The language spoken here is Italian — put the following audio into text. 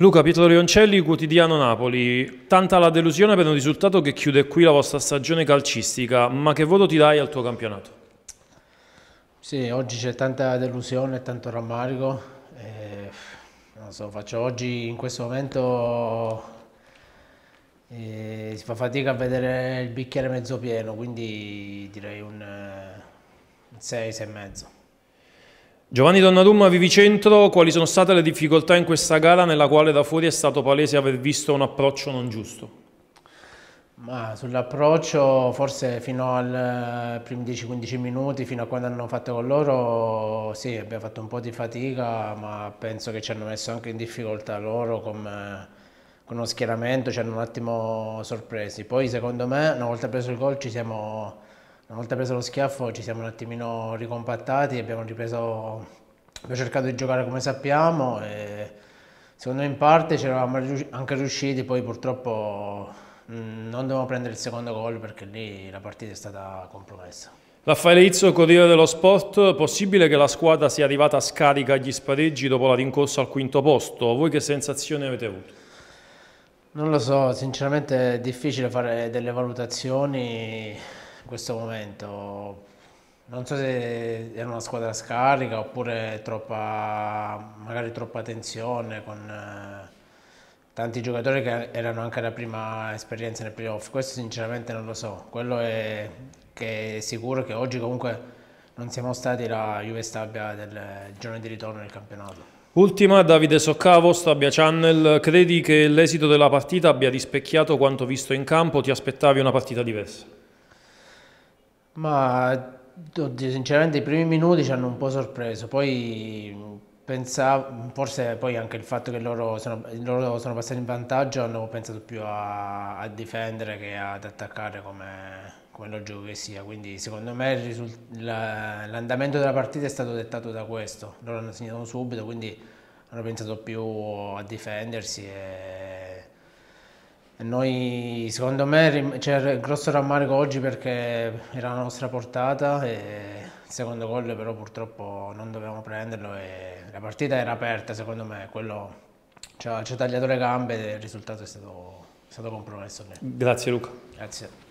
Luca, Pietro Rioncelli, Quotidiano Napoli. Tanta la delusione per un risultato che chiude qui la vostra stagione calcistica, ma che voto ti dai al tuo campionato? Sì, oggi c'è tanta delusione e tanto rammarico. Non lo so, faccio oggi in questo momento si fa fatica a vedere il bicchiere mezzo pieno, quindi direi un 6, 6 e mezzo. Giovanni Donnarumma, Vivicentro, quali sono state le difficoltà in questa gara nella quale da fuori è stato palese aver visto un approccio non giusto? Ma sull'approccio, forse fino ai primi 10-15 minuti, fino a quando hanno fatto con loro, sì, abbiamo fatto un po' di fatica, ma penso che ci hanno messo anche in difficoltà loro con uno schieramento, ci hanno un attimo sorpresi. Poi secondo me, una volta preso il gol, una volta preso lo schiaffo, ci siamo un attimino ricompattati, abbiamo cercato di giocare come sappiamo e secondo me in parte ci eravamo anche riusciti, poi purtroppo non dovevamo prendere il secondo gol perché lì la partita è stata compromessa. Raffaele Izzo, Corriere dello Sport, possibile che la squadra sia arrivata a scarica agli spareggi dopo la rincorsa al quinto posto? Voi che sensazioni avete avuto? Non lo so, sinceramente è difficile fare delle valutazioni in questo momento. Non so se era una squadra scarica oppure magari troppa tensione con tanti giocatori che erano anche la prima esperienza nel playoff. Questo sinceramente non lo so. Quello è che è sicuro che oggi comunque non siamo stati la Juve Stabia del giorno di ritorno nel campionato. Ultima, Davide Soccavo, Stabia Channel, credi che l'esito della partita abbia rispecchiato quanto visto in campo? Ti aspettavi una partita diversa? Ma oddio, sinceramente i primi minuti ci hanno un po' sorpreso, poi pensavo, forse poi anche il fatto che loro sono passati in vantaggio hanno pensato più a difendere che ad attaccare come logico che sia, quindi secondo me l'andamento della partita è stato dettato da questo, loro hanno segnato subito, quindi hanno pensato più a difendersi e noi, secondo me, c'è il grosso rammarico oggi perché era la nostra portata e il secondo gol però purtroppo non dovevamo prenderlo e la partita era aperta secondo me, quello ci ha tagliato le gambe e il risultato è stato compromesso lì. Grazie Luca. Grazie.